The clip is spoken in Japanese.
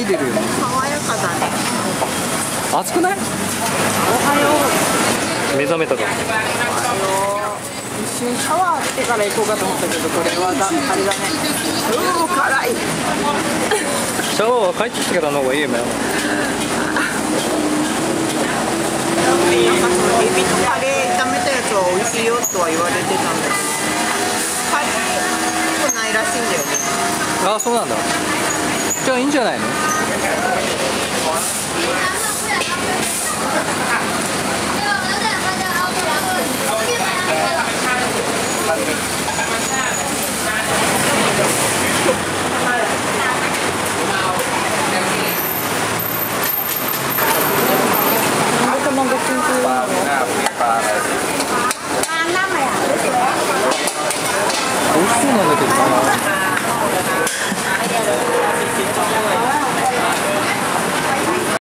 いてるよ。 爽やかだね。 暑くない？ おはよう。 目覚めたか。 一瞬シャワー浴びてから行こうかと思ったけど、これはあれだね。辛い。 シャワーは帰ってきてからの方がいいよね。 なんかそのエビとカレー炒めたやつは美味しいよとは言われてたんだけど、カレー結構ないらしいんだよね。 ああ、そうなんだ。じゃあいいんじゃないの？美味しそうなんだけどな。